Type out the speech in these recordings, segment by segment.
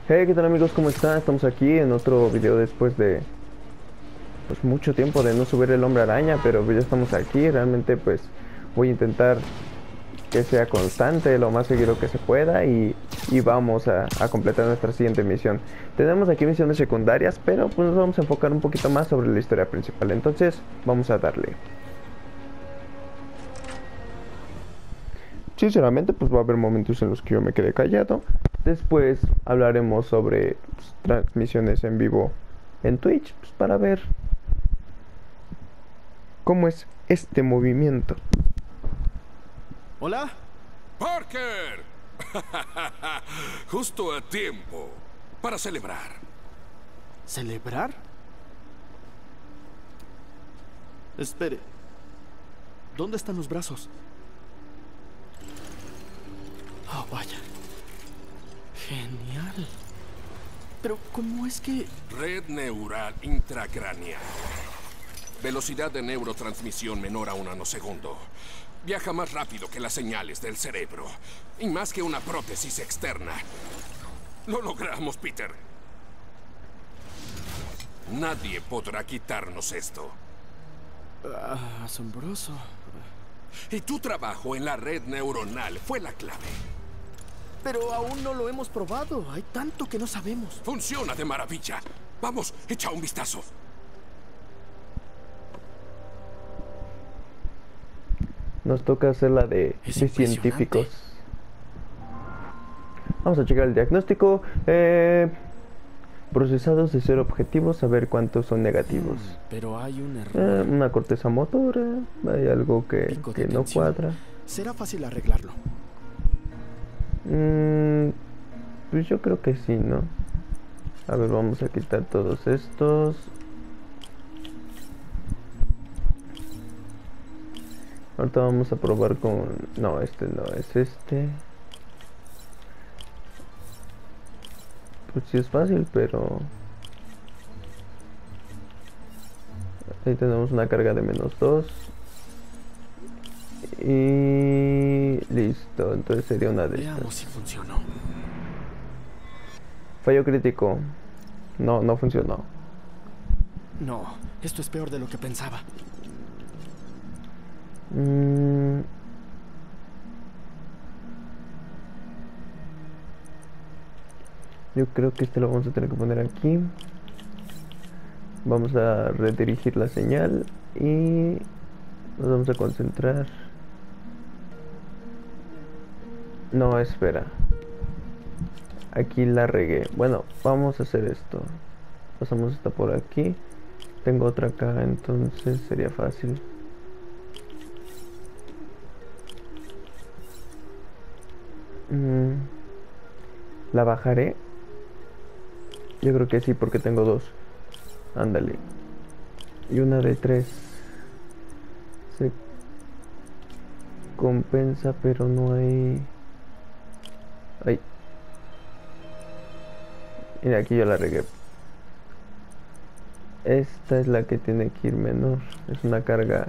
Hey, ¿qué tal amigos? ¿Cómo están? Estamos aquí en otro video después de pues mucho tiempo de no subir el Hombre Araña, pero pues ya estamos aquí. Realmente pues voy a intentar que sea constante lo más seguido que se pueda y vamos a completar nuestra siguiente misión. Tenemos aquí misiones secundarias, pero pues nos vamos a enfocar un poquito más sobre la historia principal. Entonces, vamos a darle. Sinceramente, pues va a haber momentos en los que yo me quede callado. Después hablaremos sobre pues, transmisiones en vivo en Twitch, pues, para ver cómo es este movimiento. ¿Hola? ¡Parker! Justo a tiempo. Para celebrar. ¿Celebrar? Espere. ¿Dónde están los brazos? Oh, vaya. Genial. Pero, ¿cómo es que...? Red neural intracraneal. Velocidad de neurotransmisión menor a un nanosegundo. Viaja más rápido que las señales del cerebro. Y más que una prótesis externa. Lo logramos, Peter. Nadie podrá quitarnos esto. Asombroso. Y tu trabajo en la red neuronal fue la clave. Pero aún no lo hemos probado. Hay tanto que no sabemos. Funciona de maravilla. Vamos, echa un vistazo. Nos toca hacer la de científicos. Vamos a checar el diagnóstico. Procesados de ser objetivos, a ver cuántos son negativos. Pero hay un error. Una corteza motora, hay algo que no cuadra. Será fácil arreglarlo. Pues yo creo que sí, ¿no? A ver, vamos a quitar todos estos. Ahorita vamos a probar con... No, este no, es este. Pues sí es fácil, pero... Ahí tenemos una carga de -2. Y... listo, entonces sería una de Veamos estas. si funcionó. Fallo crítico. No funcionó. No, esto es peor de lo que pensaba. Yo creo que este lo vamos a tener que poner aquí. Vamos a redirigir la señal y nos vamos a concentrar. No, espera. Aquí la regué. Bueno, vamos a hacer esto. Pasamos esta por aquí. Tengo otra acá, entonces sería fácil. La bajaré. Yo creo que sí, porque tengo dos. Ándale. Y una de 3. Se compensa, pero no hay... Ay. Mira, aquí yo la regué. Esta es la que tiene que ir menor. Es una carga.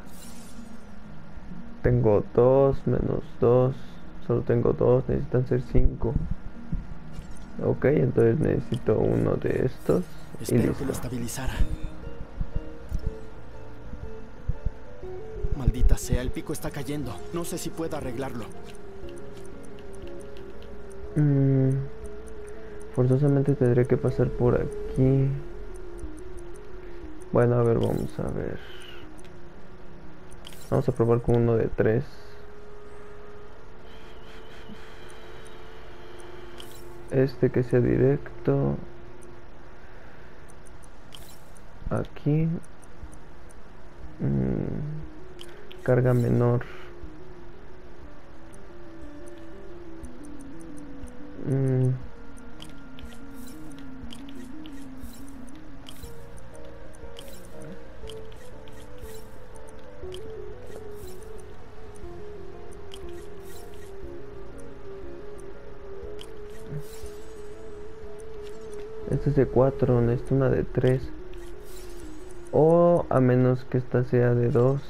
Tengo 2, -2. Solo tengo 2, necesitan ser 5. Ok, entonces necesito uno de estos. Y Espero listo. que lo estabilizara. Maldita sea, el pico está cayendo. No sé si puedo arreglarlo. Forzosamente tendré que pasar por aquí. Bueno, a ver, vamos a ver. Vamos a probar con uno de 3. Este que sea directo. Aquí. Carga menor. Este es de 4, necesito una de 3. O a menos que esta sea de 2.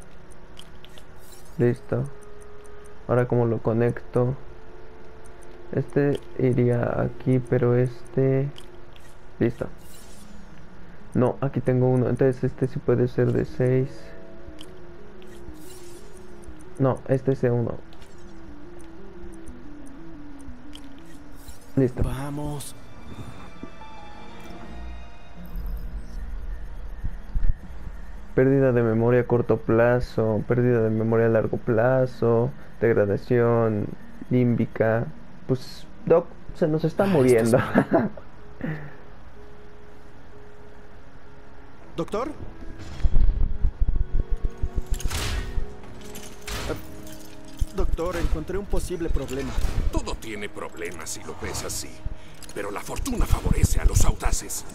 Listo. Ahora como lo conecto. Este iría aquí, pero este... Listo. No, aquí tengo uno. Entonces este sí puede ser de 6. No, este es de 1. Listo. Vamos. Pérdida de memoria a corto plazo, pérdida de memoria a largo plazo, degradación límbica. Pues, Doc, se nos está muriendo. ¿Doctor? Doctor, encontré un posible problema. Todo tiene problemas si lo ves así. Pero la fortuna favorece a los audaces.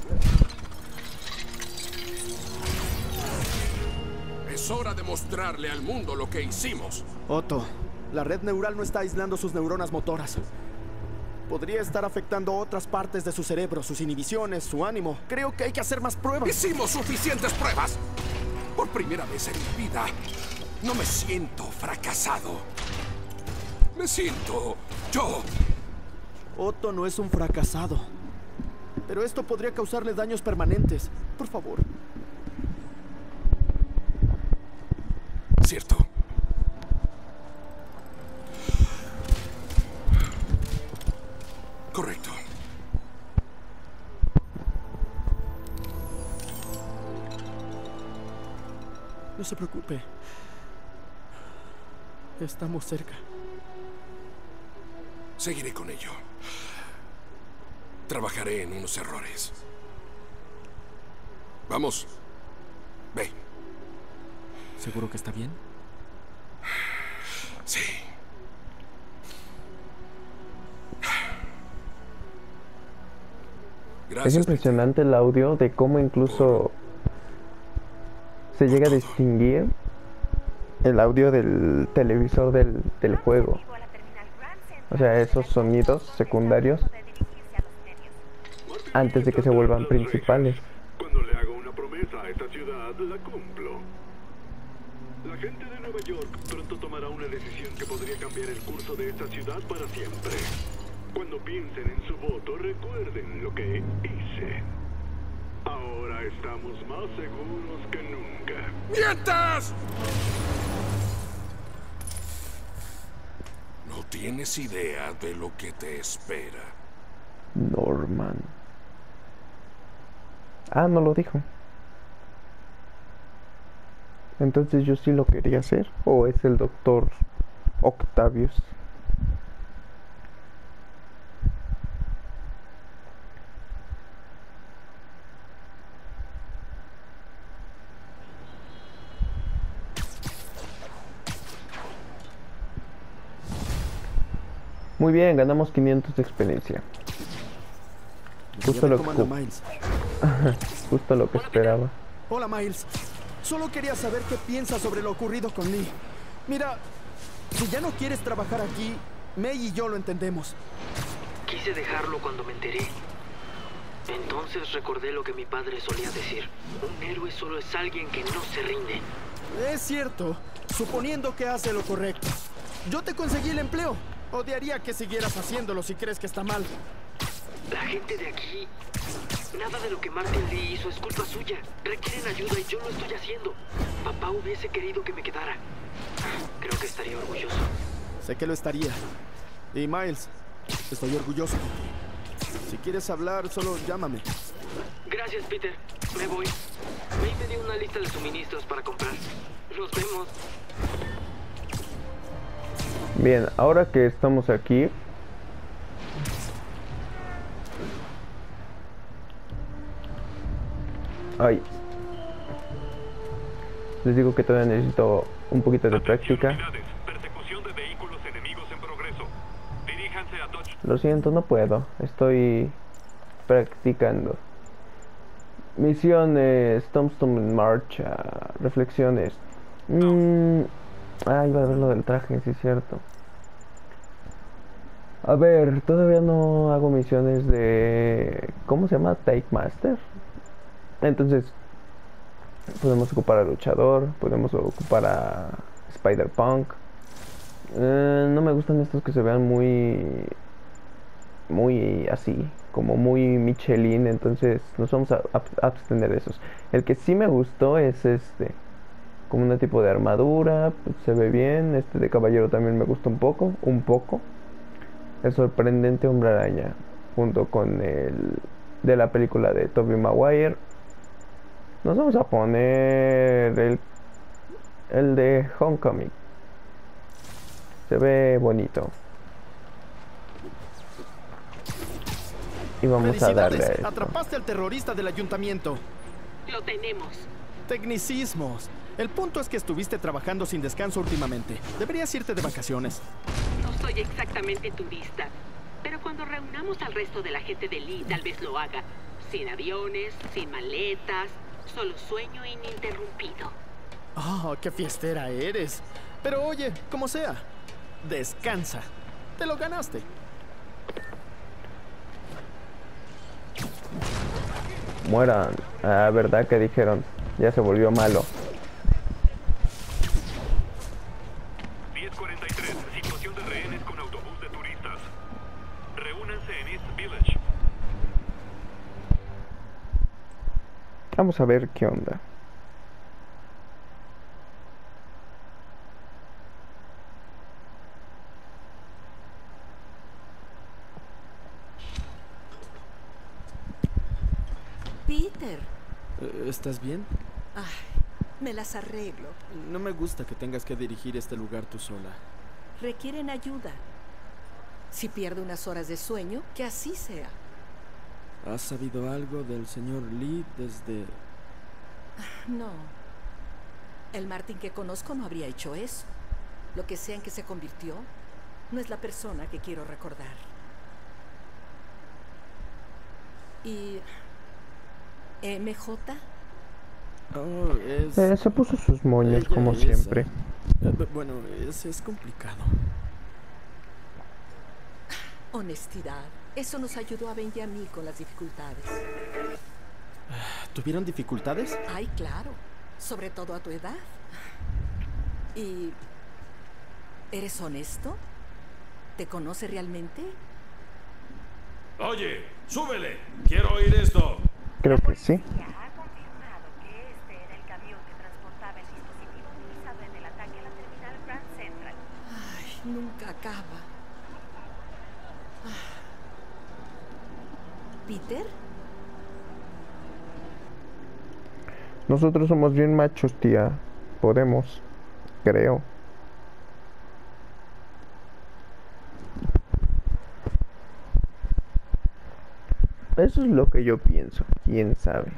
Es hora de mostrarle al mundo lo que hicimos. Otto, la red neural no está aislando sus neuronas motoras. Podría estar afectando otras partes de su cerebro, sus inhibiciones, su ánimo. Creo que hay que hacer más pruebas. Hicimos suficientes pruebas. Por primera vez en mi vida, no me siento fracasado. Me siento yo. Otto no es un fracasado. Pero esto podría causarle daños permanentes. Por favor. Cierto. Correcto. No se preocupe. Estamos cerca. Seguiré con ello. Trabajaré en unos errores. Vamos. Ve. ¿Seguro que está bien? Sí. Gracias. Es impresionante el audio de cómo incluso se llega a distinguir el audio del televisor del juego. O sea, esos sonidos secundarios antes de que se vuelvan principales. Cuando le hago una promesa a esta ciudad, la cumplo. La gente de Nueva York pronto tomará una decisión que podría cambiar el curso de esta ciudad para siempre. Cuando piensen en su voto, recuerden lo que hice. Ahora estamos más seguros que nunca. ¡Mientas! No tienes idea de lo que te espera. Norman. Ah, no lo dijo. Entonces yo sí lo quería hacer. ¿O es el doctor Octavius? Muy bien, ganamos 500 de experiencia. Justo lo que, Miles. justo lo que esperaba. Hola, Miles. Solo quería saber qué piensas sobre lo ocurrido con Lee. Mira, si ya no quieres trabajar aquí, May y yo lo entendemos. Quise dejarlo cuando me enteré. Entonces recordé lo que mi padre solía decir. Un héroe solo es alguien que no se rinde. Es cierto, suponiendo que hace lo correcto. Yo te conseguí el empleo. Odiaría que siguieras haciéndolo si crees que está mal. La gente de aquí... Nada de lo que Martin Lee hizo es culpa suya. Requieren ayuda y yo lo estoy haciendo. Papá hubiese querido que me quedara. Creo que estaría orgulloso. Sé que lo estaría. Y Miles, estoy orgulloso de ti. Si quieres hablar, solo llámame. Gracias, Peter. Me voy. May me dio una lista de suministros para comprar. Nos vemos. Bien, ahora que estamos aquí, ay, les digo que todavía necesito un poquito de práctica. Persecución de vehículos enemigos en progreso. Diríjanse a Dodge. Lo siento, no puedo, estoy practicando. Misiones, Tombstone en marcha, reflexiones. Ah, iba a ver lo del traje, sí es cierto. A ver, todavía no hago misiones de... ¿Cómo se llama? Take Master. Entonces, podemos ocupar a Luchador, podemos ocupar a Spider-Punk. No me gustan estos que se vean muy muy así, como muy Michelin, entonces nos vamos a abstener de esos. El que sí me gustó es este, como un tipo de armadura, pues, se ve bien. Este de caballero también me gusta un poco, El sorprendente hombre araña, junto con el de la película de Tobey Maguire. Nos vamos a poner el de Homecoming. Se ve bonito. Y vamos a darle a esto. Atrapaste al terrorista del ayuntamiento. Lo tenemos. Tecnicismos. El punto es que estuviste trabajando sin descanso últimamente. Deberías irte de vacaciones. No soy exactamente turista, pero cuando reunamos al resto de la gente de Lee, tal vez lo haga. Sin aviones, sin maletas, solo sueño ininterrumpido. Oh, qué fiestera eres. Pero oye, como sea, descansa. Te lo ganaste. Mueran. Ah, verdad que dijeron. Ya se volvió malo. 10:43. Situación de rehenes con autobús de turistas. Reúnanse en East Village. Vamos a ver qué onda. Peter. ¿Estás bien? Ay, me las arreglo. No me gusta que tengas que dirigir este lugar tú sola. Requieren ayuda. Si pierdo unas horas de sueño, que así sea. ¿Has sabido algo del señor Lee desde...? No. El Martin que conozco no habría hecho eso. Lo que sea en que se convirtió, no es la persona que quiero recordar. ¿Y MJ? Oh, es... Se puso sus moños Ella como es, siempre. Bueno, es complicado. Honestidad. Eso nos ayudó a Ben y a mí con las dificultades. ¿Tuvieron dificultades? Ay, claro. Sobre todo a tu edad. ¿Y eres honesto? ¿Te conoce realmente? Oye, súbele. Quiero oír esto. Creo que sí. Ha confirmado que este era el camión que transportaba el dispositivo utilizado en el ataque a la terminal Grand Central. Ay, nunca acaba. ¿Peter? Nosotros somos bien machos, tía. Podemos. Creo. Eso es lo que yo pienso. ¿Quién sabe?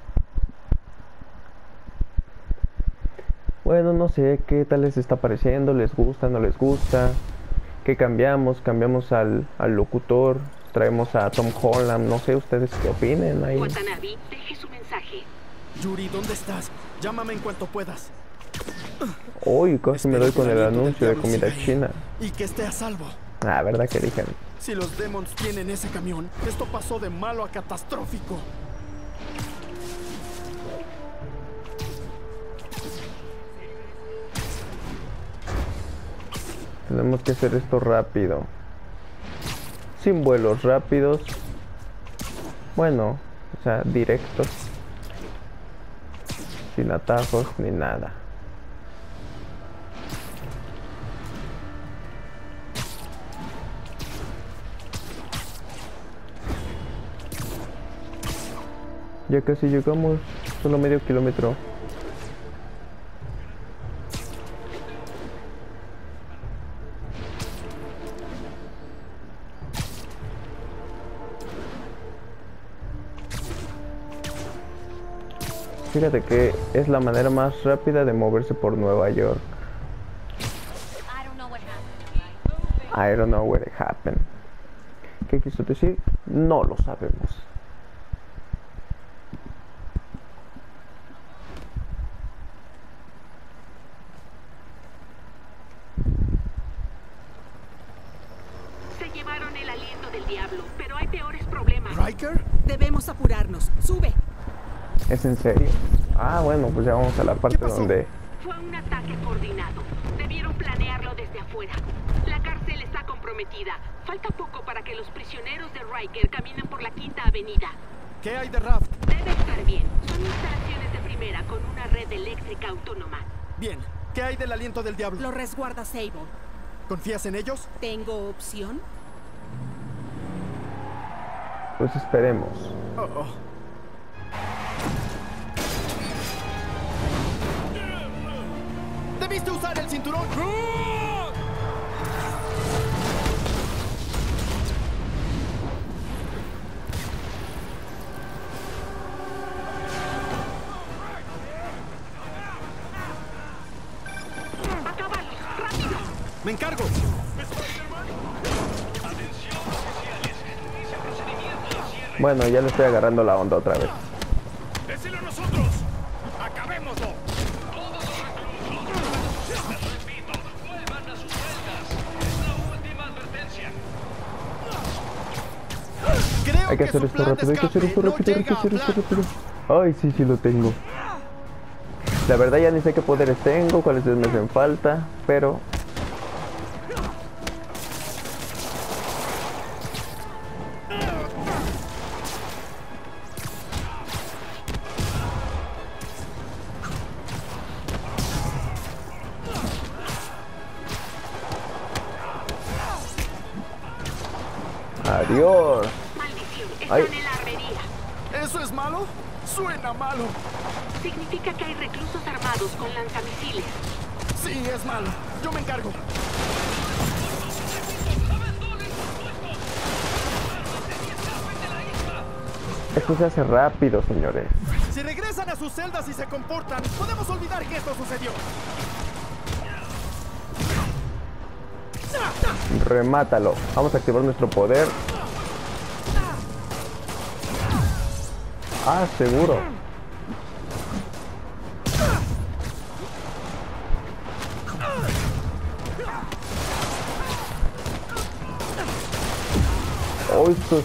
Bueno, no sé qué tal les está pareciendo. ¿Les gusta? ¿No les gusta? ¿Qué cambiamos? ¿Cambiamos al locutor? ¿Traemos a Tom Holland? No sé, ¿ustedes qué opinen ahí? Watanabe, deje su mensaje. Yuri, ¿dónde estás? Llámame en cuanto puedas. Uy, casi me doy con el Espero que el anuncio de diablo comida siga ahí china. Y que esté a salvo. Ah, ¿verdad que dijeron? Si los Demons tienen ese camión, esto pasó de malo a catastrófico. Tenemos que hacer esto rápido. Sin vuelos rápidos. Bueno, o sea, directos. Sin atajos ni nada. Ya casi llegamos, solo medio kilómetro. Fíjate que es la manera más rápida de moverse por Nueva York. I don't know where it happened. ¿Qué quiso decir? No lo sabemos. Se llevaron el aliento del diablo, pero hay peores problemas. ¿Riker? Debemos apurarnos. ¡Sube! ¿Es en serio? Ah, bueno, pues ya vamos a la parte pasó? donde Fue un ataque coordinado. Debieron planearlo desde afuera. La cárcel está comprometida. Falta poco para que los prisioneros de Riker caminen por la Quinta Avenida. ¿Qué hay de Raft? Debe estar bien. Son instalaciones de primera con una red eléctrica autónoma. Bien. ¿Qué hay del aliento del diablo? Lo resguarda Sable. ¿Confías en ellos? ¿Tengo opción? Pues esperemos. Oh. ¡Debiste usar el cinturón! ¡Acábalos! ¡Rápido! ¡Me encargo! Bueno, ya le estoy agarrando la onda otra vez. ¡Déselo a nosotros! ¡Acabémoslo! Creo Hay que hacer su esto plan de rápido, hay que hacer esto escape rápido, hay que no hacer llega a esto plan. rápido. Ay, sí, sí lo tengo. La verdad ya ni sé qué poderes tengo, cuáles me hacen falta, pero... Adiós. Maldición, Ay. están en la armería. ¿Eso es malo? Suena malo. Significa que hay reclusos armados con lanzamisiles. Sí, es malo. Yo me encargo. Esto se hace rápido, señores. Si regresan a sus celdas y se comportan, podemos olvidar que esto sucedió. Remátalo. Vamos a activar nuestro poder. Ah, seguro. Oh, esto es...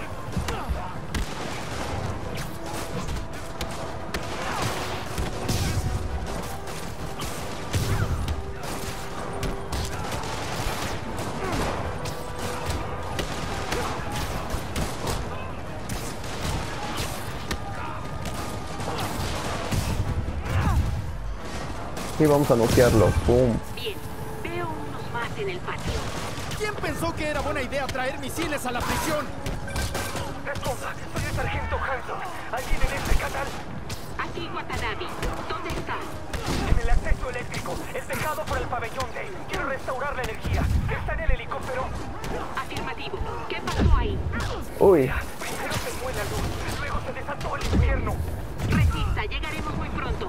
Sí, vamos a noquearlo. Pum. Bien, veo unos más en el patio. ¿Quién pensó que era buena idea traer misiles a la prisión? Responda, soy el sargento Hanson. ¿Alguien en este canal? Aquí, Watanabe. ¿Dónde estás? En el acceso eléctrico, el tejado por el pabellón D. Quiero restaurar la energía. ¿Está en el helicóptero? Afirmativo. ¿Qué pasó ahí? Uy. Primero se fue la luz, luego se desató el infierno. Resista, llegaremos muy pronto.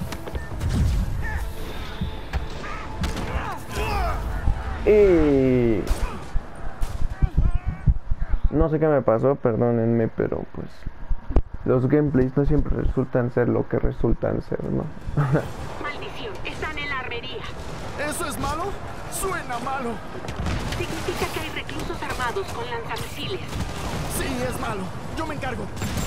Y... no sé qué me pasó, perdónenme, pero pues... los gameplays no siempre resultan ser lo que resultan ser, ¿no? Maldición, están en la armería. ¿Eso es malo? Suena malo. Significa que hay reclusos armados con lanzamisiles. Sí, es malo. Yo me encargo.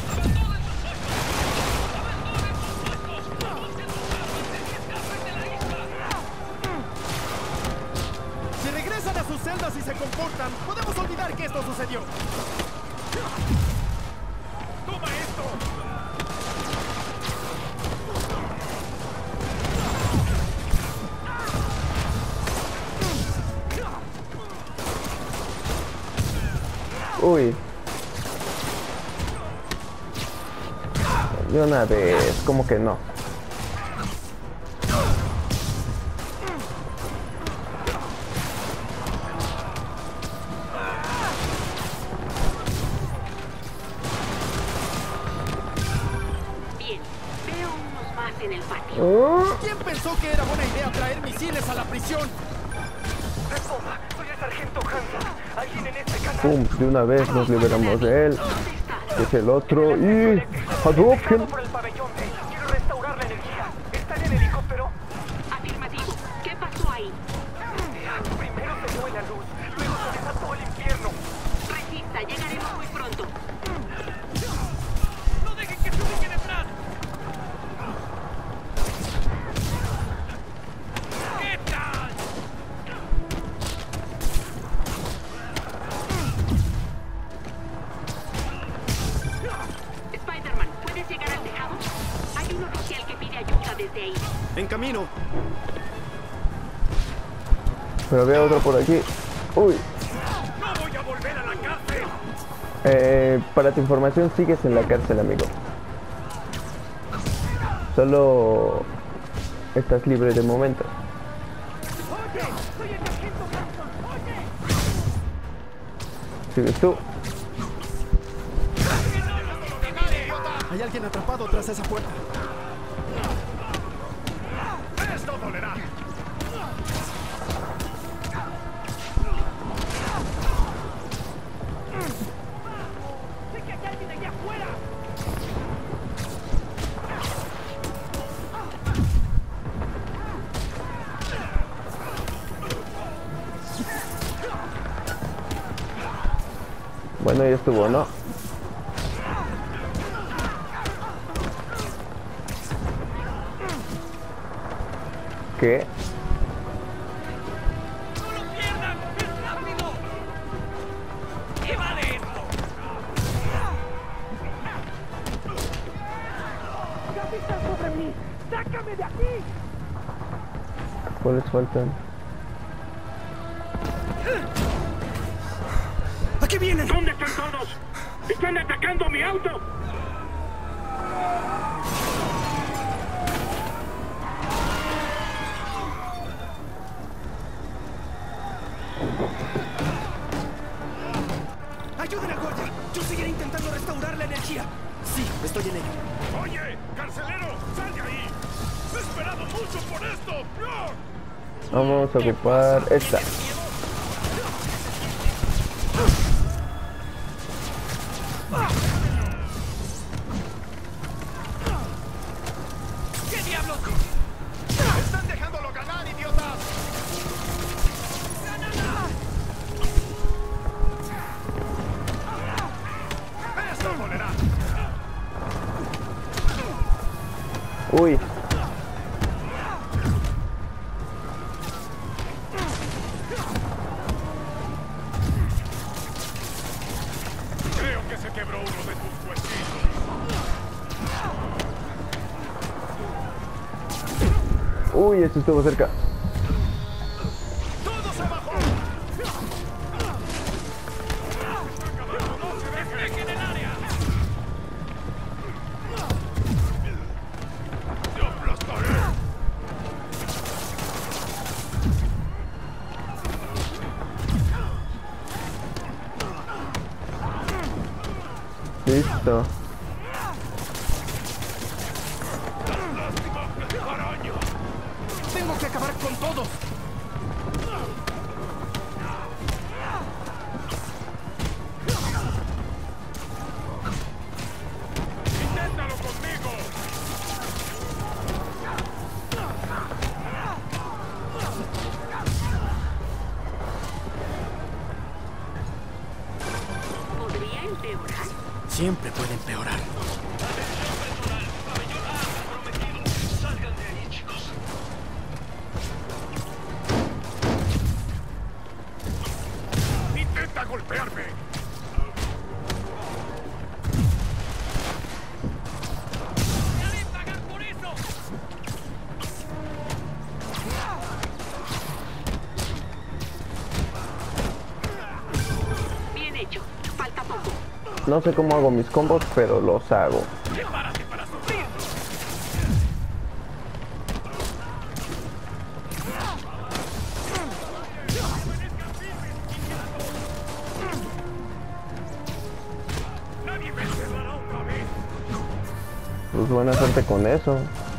Si regresan a sus celdas y se comportan, podemos olvidar que esto sucedió. ¡Toma esto! Uy. De una vez, como que no. Bien, veo unos más en el patio. ¿Quién pensó que era buena idea traer misiles a la prisión? Responda, soy el sargento Hanson. ¿Alguien en este canal? Pum, de una vez nos liberamos de él. ¿Dónde estás? Es el otro y... Hadouken. Por el pabellón D. Quiero restaurar la energía. ¿Está en el helicóptero? Afirmativo. ¿Qué pasó ahí? Primero se fue la luz, luego se desató el infierno. Resista, llegaremos muy pronto. ¡No dejen que se ubiquen atrás! En camino. Pero veo otro por aquí. Uy. ¡No voy a volver a la cárcel! Para tu información, sigues en la cárcel, amigo. Solo estás libre de momento. ¡Oye! ¡Soy el sargento Granson! ¡Oye! ¿Sigues tú? Hay alguien atrapado tras esa puerta. ¡Esto dolerá! ¡Sé que hay alguien allá afuera! Bueno, ya estuvo, ¿no? ¿Qué? ¡No lo pierdan! ¡Es rápido! ¿Qué vale esto? ¡Capitán sobre mí! ¡Sácame de aquí! ¿Cuáles faltan? ¡Aquí vienen! ¿Dónde están todos? ¡Están atacando mi auto! ¡Ayuden al guardia! Yo seguiré intentando restaurar la energía. Sí, estoy en ello. ¡Oye! ¡Carcelero! ¡Sal de ahí! ¡He esperado mucho por esto! ¡No! Vamos a ocupar esta. ¿Qué diablos? ¡Están dejándolo ganar, idiotas! ¡Esto dolerá! Uy. Creo que se quebró uno de tus huesitos. Uy, esto estuvo cerca. ¡Todos abajo! ¡No se dejen en el área! ¡Yo aplastaré! Listo. ¡Araña! ¡Tengo que acabar con todos! ¡Inténtalo conmigo! ¿Podría empeorar? Siempre puede empeorar. ¡Salgan de ahí, chicos! ¡Intenta golpearme! ¡Me haré pagar por eso! Bien hecho. Falta poco. No sé cómo hago mis combos, pero los hago. ¡Prepárate para sufrir! ¡Nadie me encerrará otra vez! Pues buena suerte con eso.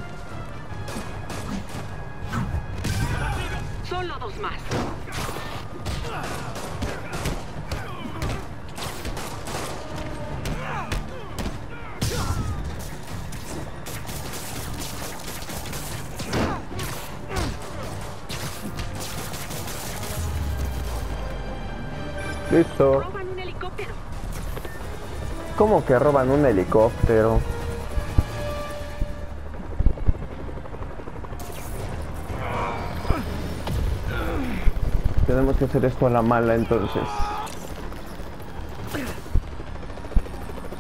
Solo dos más. Listo. Roban un helicóptero. ¿Cómo que roban un helicóptero? Tenemos que hacer esto a la mala entonces.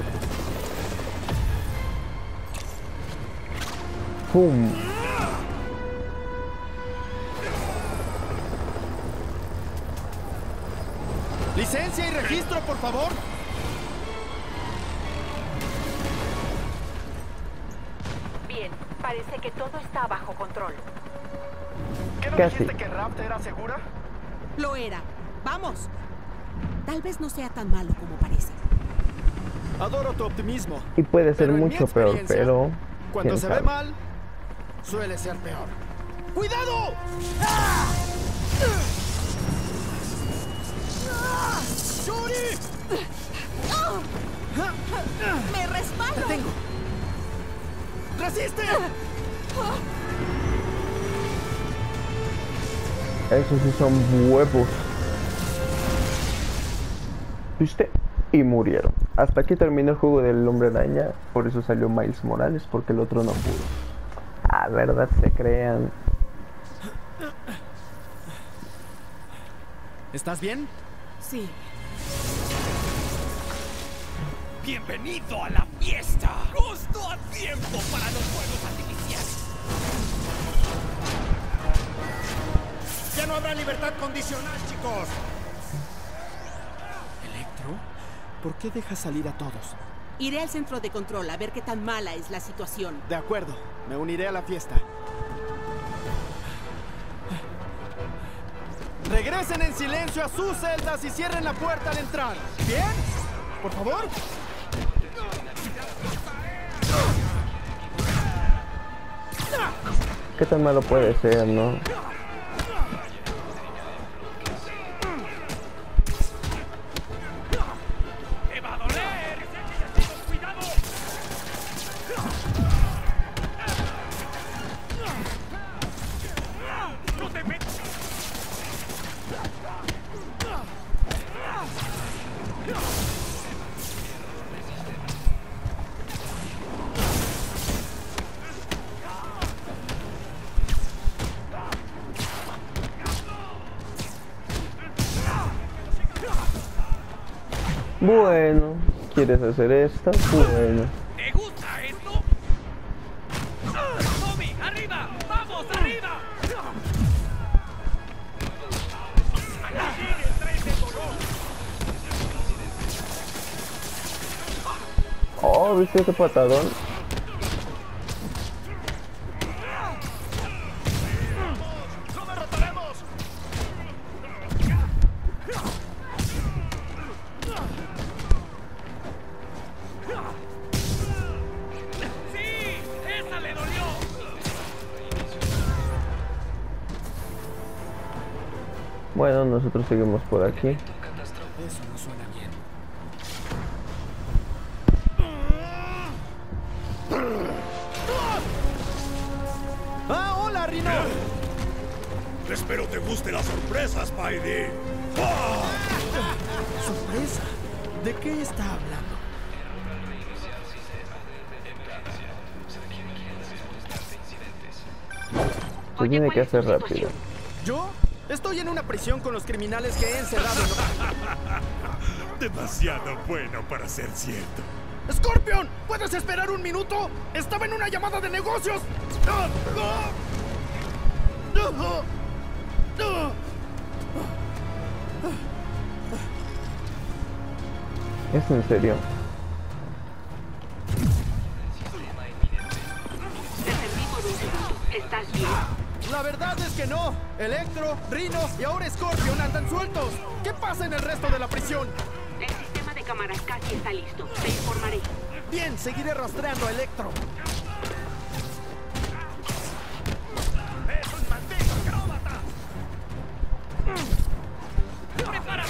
¡Pum! Licencia y registro, por favor. Bien, parece que todo está bajo control. ¿Qué no Casi. dijiste que Raft era segura? Lo era. ¡Vamos! Tal vez no sea tan malo como parece. Adoro tu optimismo. Y puede ser Pero en mi mucho peor, experiencia, pero... Cuando quién se sabe. ve mal, suele ser peor. ¡Cuidado! ¡Ah! ¡Ah! ¡Shuri! ¡Me resbalo! ¡Te tengo! ¡Resiste! Esos sí son huevos. ¿Viste? Y murieron. Hasta aquí terminó el juego del Hombre Araña. Por eso salió Miles Morales, porque el otro no pudo. Ah, verdad, se crean. ¿Estás bien? Sí. ¡Bienvenido a la fiesta! ¡Justo a tiempo para los fuegos artificiales! ¡Ya no habrá libertad condicional, chicos! ¿Electro? ¿Por qué dejas salir a todos? Iré al centro de control a ver qué tan mala es la situación. De acuerdo, me uniré a la fiesta. Regresen en silencio a sus celdas y cierren la puerta al entrar. ¿Bien? Por favor. ¿Qué tan malo puede ser, no? ¡Te va a doler! ¡Cuidado! ¡No te metas! Bueno, ¿quieres hacer esto? Bueno. ¿Te gusta esto? ¡Tommy, arriba! ¡Vamos, arriba! ¡Aquí sigue el tren de dolor! Oh, ¿viste ese patadón? ¡Lo derrotaremos! ¡Sí! ¡Esa le dolió! Bueno, nosotros seguimos por aquí. Eso no suena bien. ¡Ah, hola, Rino! Espero te guste la sorpresa, Spidey. ¿Sorpresa? ¿De qué está hablando? Se tiene que hacer rápido. ¿Yo? Estoy en una prisión con los criminales que he encerrado en... Demasiado bueno para ser cierto. ¡Scorpion! ¿Puedes esperar un minuto? ¡Estaba en una llamada de negocios! ¡Ah! ¡Ah! ¡Ah! ¡Ah! ¿Es en serio? Te perdí por un segundo. ¿Estás bien? La verdad es que no. Electro, Rhino y ahora Scorpion andan sueltos. ¿Qué pasa en el resto de la prisión? El sistema de cámaras casi está listo. Te informaré. Bien, seguiré rastreando a Electro. ¡Es un maldito acróbata! ¡Prepárate!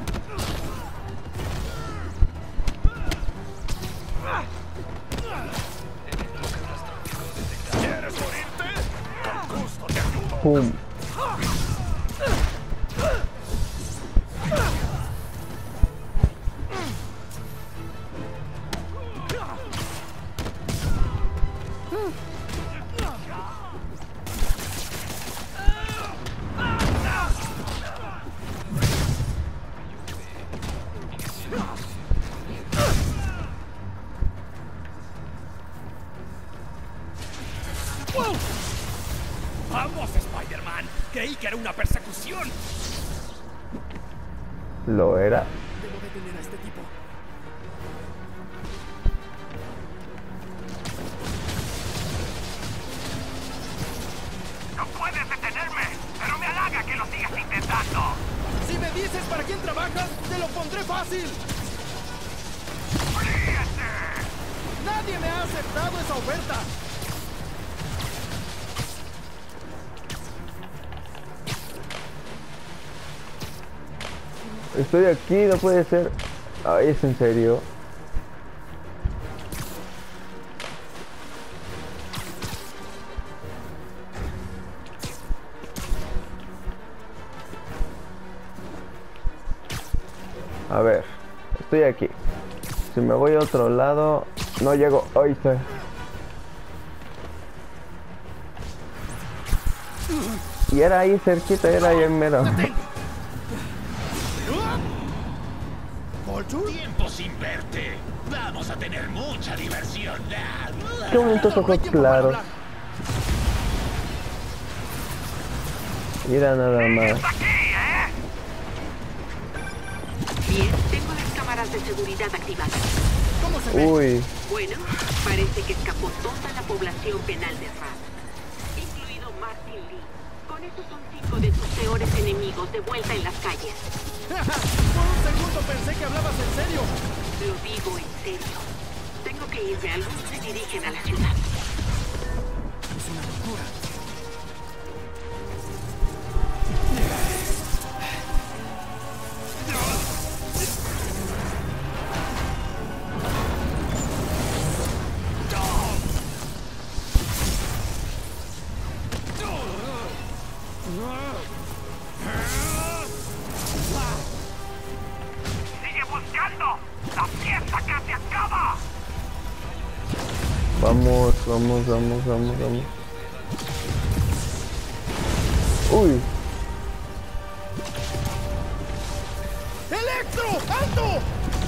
¿Quieres morirte? Con gusto te ayudo. ¡Pum! ¡Vamos, Spider-Man! Creí que era una persecución. Lo era. Debo detener a este tipo. ¡No puedes detenerme! ¡Pero me halaga que lo sigas intentando! Si me dices para quién trabajas, te lo pondré fácil. ¡Fríete! Nadie me ha aceptado esa oferta. Estoy aquí, no puede ser. Ay, ¿es en serio? A ver, estoy aquí. Si me voy a otro lado, no llego. Ahí está. Y era ahí cerquita, era ahí en mero. ¡Tiempo sin verte! ¡Vamos a tener mucha diversión! Qué bonitos ojos claros. Mira nada más. Bien, tengo las cámaras de seguridad activadas. ¿Cómo se ve? Uy, Bueno, parece que escapó toda la población penal de Rat, incluido Martin Lee. Con eso son 5 de tus peores enemigos de vuelta en las calles. Por un segundo pensé que hablabas en serio. Lo digo en serio. Tengo que irme. Algunos se dirigen a la ciudad. Es una locura. ¡Sigue buscando! ¡La fiesta casi acaba! vamos, vamos, vamos, vamos, vamos. Uy, ¡Electro! ¡Alto!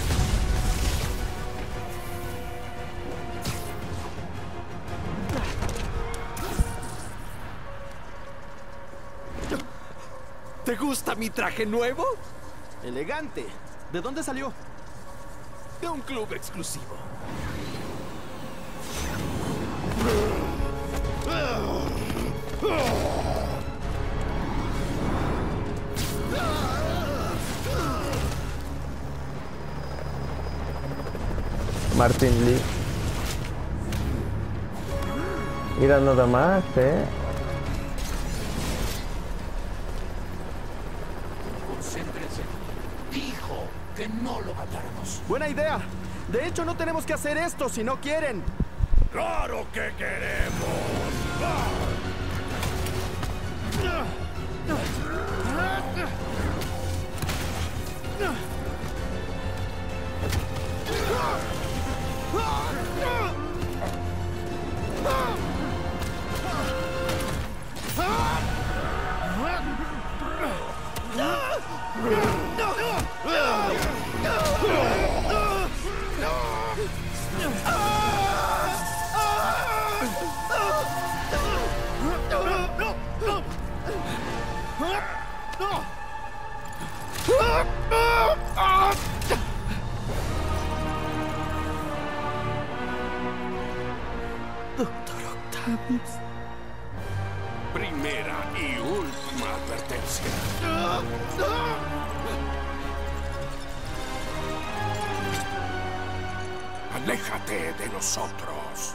¿Te gusta mi traje nuevo? Elegante. ¿De dónde salió? De un club exclusivo. Martin Lee. Mira nada más, Concéntrense. Dijo que no lo matáramos. Buena idea. De hecho, no tenemos que hacer esto si no quieren. ¡Claro que queremos! Primera y última advertencia. Aléjate de nosotros.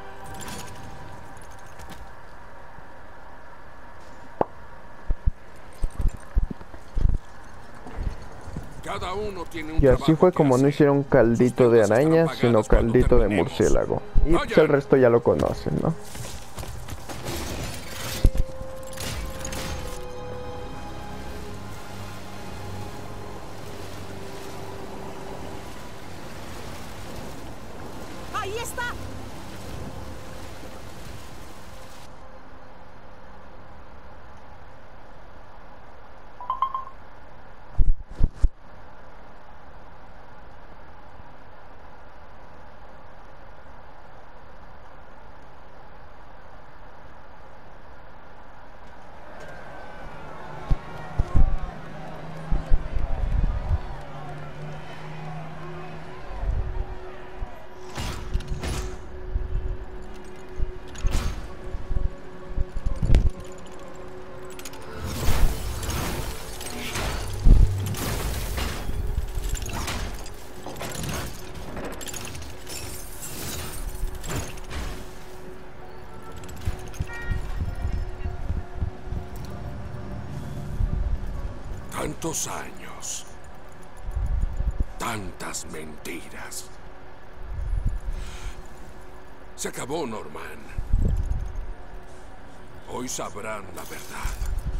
Cada uno tiene un y así trabajo fue que como no hacer. hicieron caldito de araña, sino caldito de murciélago. Y pues el resto ya lo conocen, ¿no? ¡Ahí está! Tantos años. Tantas mentiras. Se acabó, Norman. Hoy sabrán la verdad.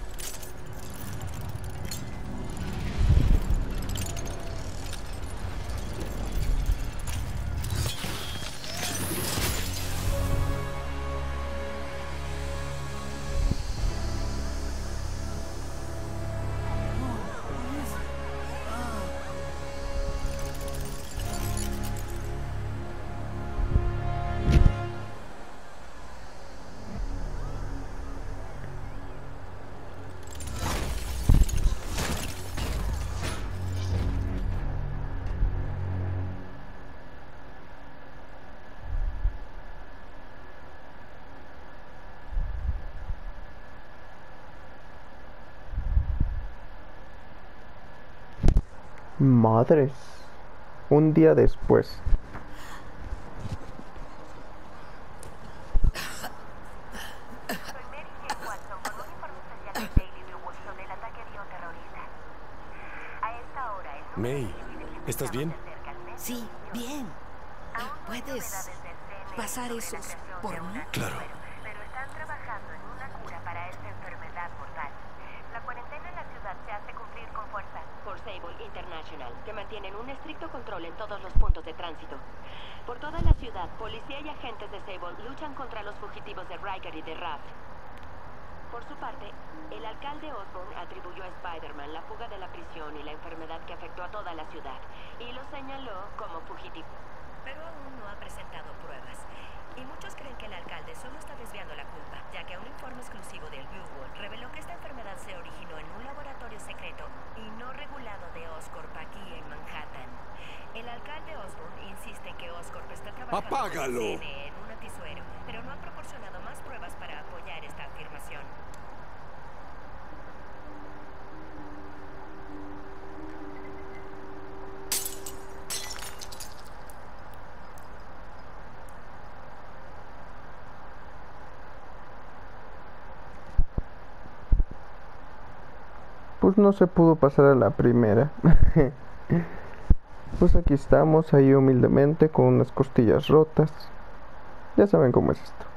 Madres. Un día después. Soy Mary Jane Watson con un informe especial del Daily Bugle sobre el ataque bioterrorista. A esta hora, el número May, de civiles que ¿estás bien? se acercan al mes Sí, bien. aún no hay ¿Puedes novedades del CNI pasar sobre la esos creación por de un mí? Claro. anticuerpo, pero están trabajando en una cura para esta enfermedad mortal. La cuarentena en la ciudad se hace cumplir con fuerza. Por Sable International, que mantienen un estricto control en todos los puntos de tránsito. Por toda la ciudad, policía y agentes de Sable luchan contra los fugitivos de Riker y de Raft. Por su parte, el alcalde Osborn atribuyó a Spider-Man la fuga de la prisión y la enfermedad que afectó a toda la ciudad, y lo señaló como fugitivo. Pero aún no ha presentado pruebas. Y muchos creen que el alcalde solo está desviando la culpa, ya que un informe exclusivo del Bugle reveló que esta enfermedad se originó en un laboratorio secreto y no regulado de Oscorp aquí en Manhattan. El alcalde Osborn insiste que Oscorp está trabajando ¡Apágalo! con el CNE en un notisuero, pero no ha proporcionado más pruebas para apoyar esta afirmación. Pues no se pudo pasar a la primera. Pues aquí estamos, ahí humildemente, con unas costillas rotas. Ya saben cómo es esto.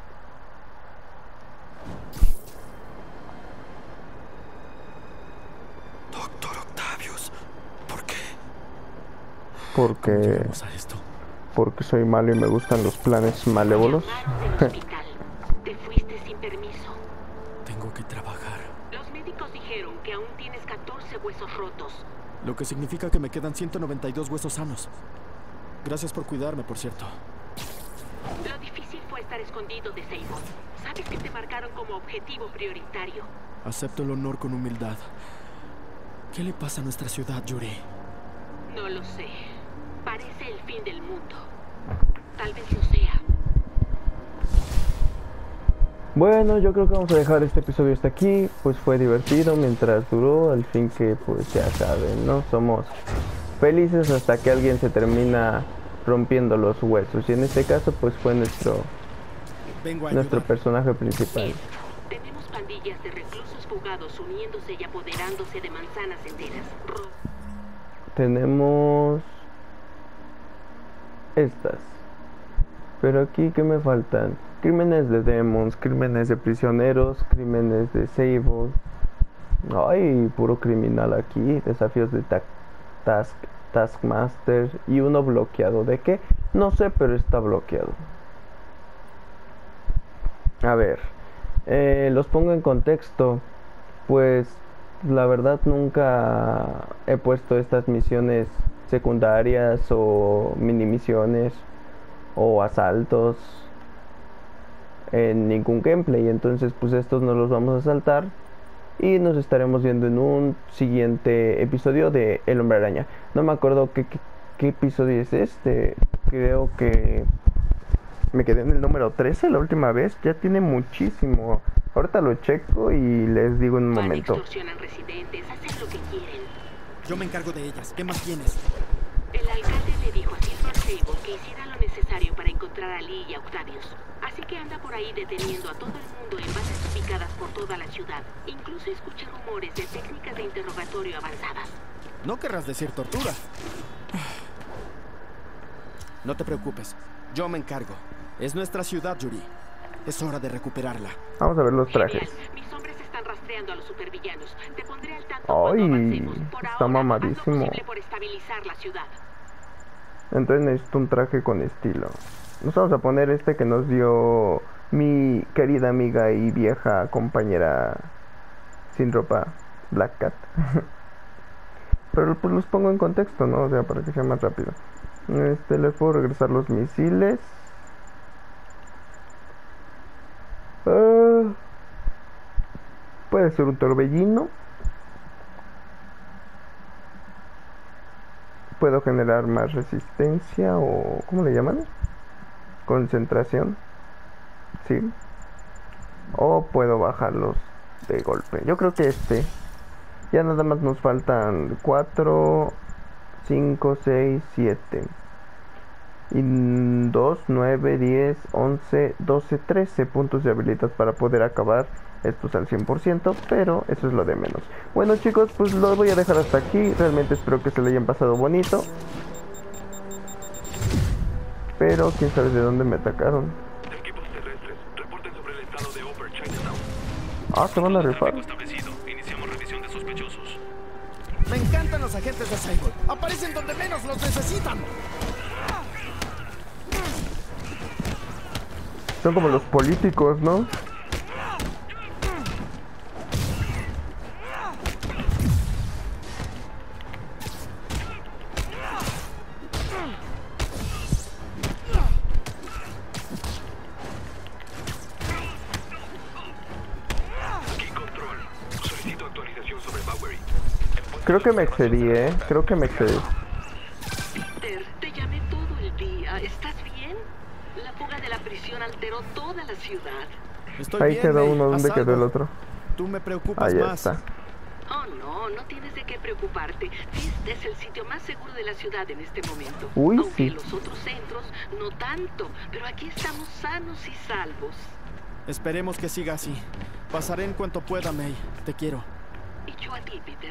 Doctor Octavius, ¿por qué? Porque... Llegamos a esto. Porque soy malo y me gustan los planes malévolos. Llamaron del hospital. Te fuiste sin permiso. Tengo que trabajar. Los médicos dijeron que aún tienes 14 huesos rotos. Lo que significa que me quedan 192 huesos sanos. Gracias por cuidarme, por cierto. Lo difícil fue estar escondido de Sable. Sabes que te marcaron como objetivo prioritario. Acepto el honor con humildad. ¿Qué le pasa a nuestra ciudad, Yuri? No lo sé. Parece el fin del mundo. Tal vez lo sea. Bueno, yo creo que vamos a dejar este episodio hasta aquí. Pues fue divertido mientras duró. Al fin que, pues ya saben, ¿no? Somos felices hasta que alguien se termina rompiendo los huesos. Y en este caso, pues fue nuestro personaje principal. Tenemos pandillas de reclusos fugados uniéndose y apoderándose de manzanas enteras. Tenemos estas. Pero aquí, ¿qué me faltan? Crímenes de demons, crímenes de prisioneros, crímenes de Sable. Ay, puro criminal aquí. Desafíos de Taskmaster. Y uno bloqueado. ¿De qué? No sé, pero está bloqueado. A ver. Los pongo en contexto. Pues la verdad nunca he puesto estas misiones secundarias o mini misiones o asaltos en ningún gameplay. Entonces pues estos no los vamos a saltar y nos estaremos viendo en un siguiente episodio de El Hombre Araña. No me acuerdo qué episodio es este. Creo que me quedé en el número 13 la última vez. Ya tiene muchísimo. Ahorita lo checo y les digo en un momento. Extorsionan residentes, hacen lo que quieren. Yo me encargo de ellas. ¿Qué más tienes? El alcalde le dijo a Silver Sable que que hiciera lo necesario para encontrar a Lee y a Octavius. Así que anda por ahí deteniendo a todo el mundo en bases ubicadas por toda la ciudad. Incluso escuché rumores de técnicas de interrogatorio avanzadas. No querrás decir tortura. No te preocupes, yo me encargo. Es nuestra ciudad, Yuri. Es hora de recuperarla. Vamos a ver los trajes. Genial. Mis hombres están rastreando a los supervillanos. Te pondré al tanto Ay, cuando avancemos. Por está ahora, mamadísimo. haz lo posible por estabilizar la ciudad. Entonces necesito un traje con estilo. Nos vamos a poner este que nos dio mi querida amiga y vieja compañera sin ropa, Black Cat. Pero pues los pongo en contexto, ¿no? O sea, para que sea más rápido. Les puedo regresar los misiles. Puede ser un torbellino. Puedo generar más resistencia o... ¿cómo le llaman? Concentración. Sí. O puedo bajarlos de golpe. Yo creo que ya nada más nos faltan 4, 5, 6, 7. Y 2, 9, 10, 11, 12, 13 puntos de habilidad para poder acabar estos al 100%, pero eso es lo de menos. Bueno chicos, pues lo voy a dejar hasta aquí. Realmente espero que se le hayan pasado bonito. Pero quién sabe de dónde me atacaron. Equipos terrestres, reporten sobre el estado de Upper Chinatown. Ah, se van a rifar. Iniciamos revisión de sospechosos. Me encantan los agentes de Cyborg. Aparecen donde menos los necesitan. Son como los políticos, ¿no? Creo que me excedí, creo que me excedí. Peter, te llamé todo el día. ¿Estás bien? La fuga de la prisión alteró toda la ciudad. Estoy ahí bien, quedó May. uno, ¿dónde Haz quedó el algo. otro? Tú me preocupas Ahí más. está. Oh, no, no tienes de qué preocuparte. Fist es el sitio más seguro de la ciudad en este momento. Uy, aunque sí. en los otros centros no tanto, pero aquí estamos sanos y salvos. Esperemos que siga así. Pasaré en cuanto pueda, May. Te quiero. Y yo a ti, Peter.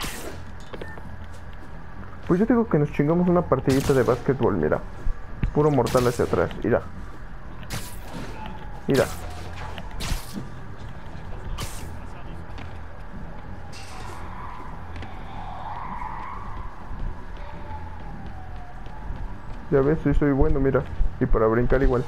Pues yo digo que nos chingamos una partidita de básquetbol, mira. Puro mortal hacia atrás, mira. Mira. Ya ves, sí soy bueno, mira. Y para brincar igual.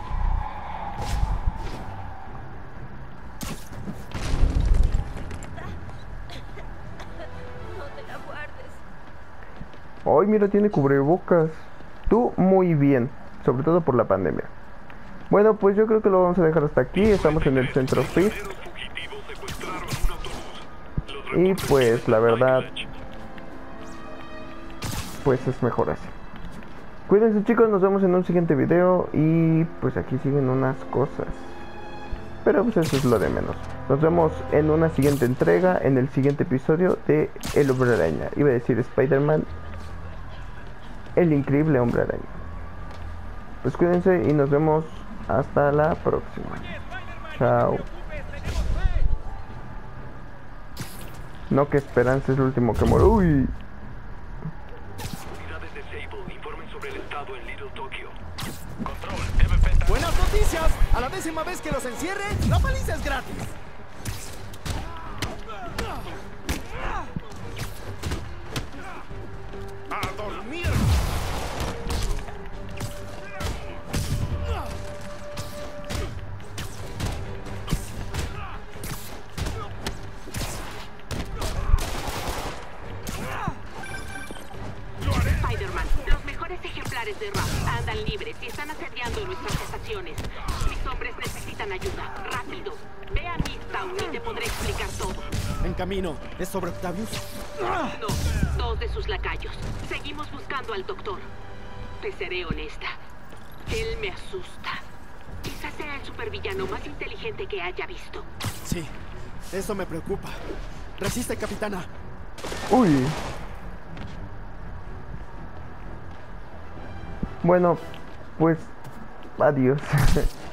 Ay, mira, tiene cubrebocas. Tú muy bien, sobre todo por la pandemia. Bueno, pues yo creo que lo vamos a dejar hasta aquí. Estamos en el centro Fist. Y pues la verdad, pues es mejor así. Cuídense chicos, nos vemos en un siguiente video. Y pues aquí siguen unas cosas, pero pues eso es lo de menos. Nos vemos en una siguiente entrega, en el siguiente episodio de El Hombre Araña. Iba a decir Spider-Man, el increíble Hombre Araña. Pues cuídense y nos vemos hasta la próxima. Chao. No, que Esperanza es el último que muere. Uy. Unidades de Sable informen sobre el estado en Little Tokyo. Control, ¡Buenas noticias! A la 10ª vez que los encierre, la paliza es gratis. ¡A dormir! Spider-Man, los mejores ejemplares de Raph andan libres y están asediando nuestras estaciones. Mis hombres necesitan ayuda. ¡Rápido! Ve a Midtown y te podré explicar todo. En camino. ¿Es sobre Octavius? No, 2 de sus lacayos. Seguimos buscando al doctor. Te seré honesta. Él me asusta. Quizás sea el supervillano más inteligente que haya visto. Sí, eso me preocupa. Resiste, capitana. Uy. Bueno, pues adiós.